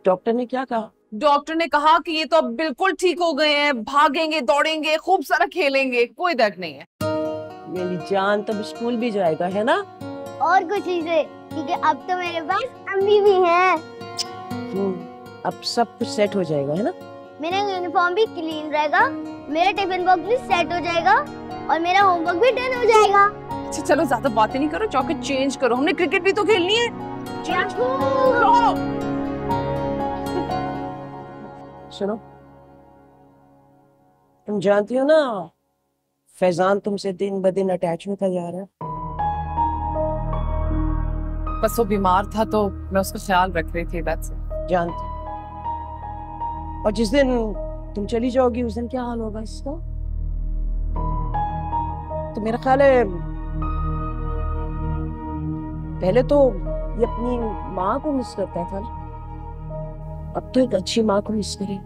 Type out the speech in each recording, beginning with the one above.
Doctor ने क्या कहा? डॉक्टर ने कहा कि ये तो अब बिल्कुल ठीक हो गए हैं, भागेंगे दौड़ेंगे खूब सारा खेलेंगे, कोई दर्द नहीं है। मेरी जान तब स्कूल भी जाएगा है ना? और कुछ चीजें, क्योंकि अब तो मेरे पास अम्मी भी हैं। अब सब कुछ सेट हो जाएगा है ना? मेरा यूनिफॉर्म भी क्लीन रहेगा, मेरा टिफिन बॉक्स भी सेट हो जाएगा और मेरा होमवर्क भी डन हो जाएगा। अच्छा चलो ज्यादा बातें नहीं करो, जॉकेट चेंज करो, हमने क्रिकेट भी तो खेलनी है। सुनो, तुम जानती हो ना फैजान तुमसे दिन ब दिन अटैच होता जा रहा है। बस वो बीमार था तो मैं उसका ख्याल रख रही थी। जानती, और जिस दिन तुम चली जाओगी उस दिन क्या हाल होगा इसका? तो मेरा ख्याल है पहले तो ये अपनी माँ को मिस करता था ना, अब तो एक अच्छी माँ को मिस करे।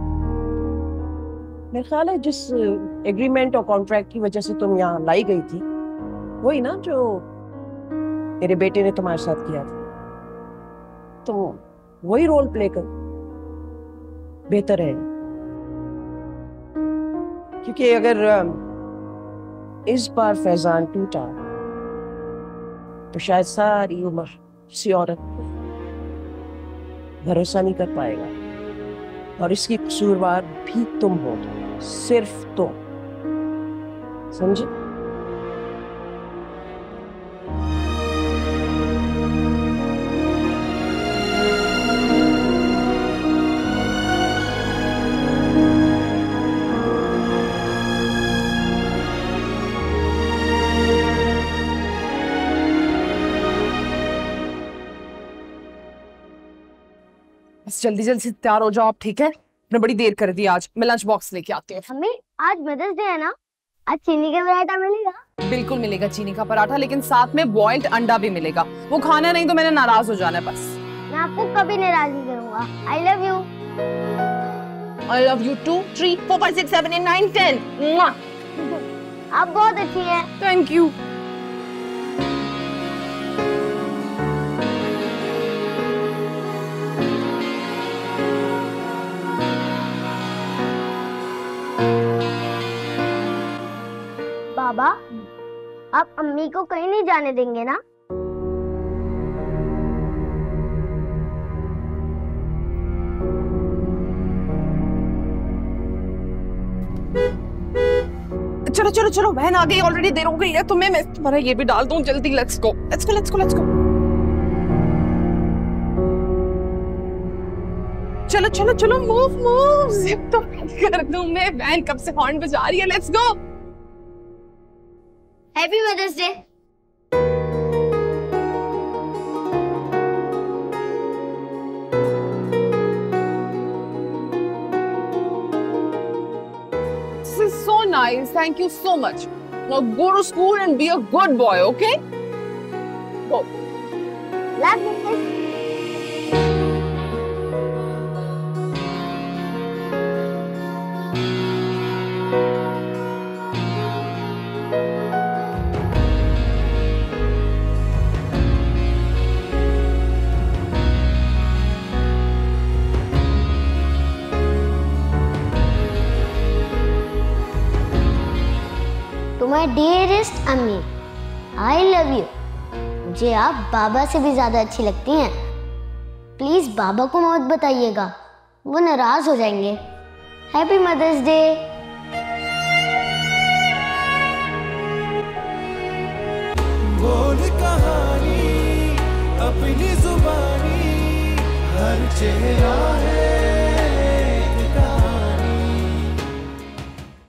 मेरा ख्याल है जिस एग्रीमेंट और कॉन्ट्रैक्ट की वजह से तुम यहाँ लाई गई थी वही ना जो मेरे बेटे ने तुम्हारे साथ किया था, तो वही रोल प्ले कर बेहतर है। क्योंकि अगर इस बार फैजान टूटा तो शायद सारी उम्र किसी औरत पर भरोसा नहीं कर पाएगा, और इसकी कसूरवार भी तुम हो, सिर्फ तुम, समझे? जल्दी जल्दी से तैयार हो जाओ आप, ठीक है? मैं बड़ी देर कर दी आज, मैं लंच बॉक्स लेके आती हूँ। मम्मी आज मदर्स डे है ना, आज चीनी का पराठा मिलेगा? बिल्कुल मिलेगा चीनी का पराठा, लेकिन साथ में बॉइल्ड अंडा भी मिलेगा। वो खाना नहीं तो मैंने नाराज हो जाना है बस। मैं आपको कभी नाराज नहीं करूंगा। I love you. I love you too. 3, 4, 5, 6, 7, 8, 9, 10. आप बहुत अच्छी हैं। Thank you. बाबा, आप अम्मी को कहीं नहीं जाने देंगे ना? चलो चलो चलो, बहन आ गई, ऑलरेडी देर हो गई है तुम्हें। मैं तुम्हारा ये भी डाल दूं जल्दी। Let's go let's go let's go let's go. चलो चलो चलो, मूव मूव, जिप तो कर दूं मैं। बहन कब से हॉर्न बजा रही है। Let's go. Happy mother's day. This is so nice. Thank you so much. Now go to school and be a good boy, okay? Go. Love you. My dearest अम्मी, आई लव यू। मुझे आप बाबा से भी ज्यादा अच्छी लगती हैं। Please बाबा को मत बताइएगा, वो नाराज हो जाएंगे। Happy mother's day. बोल कहानी अपनी जुबानी, हर चेहरा है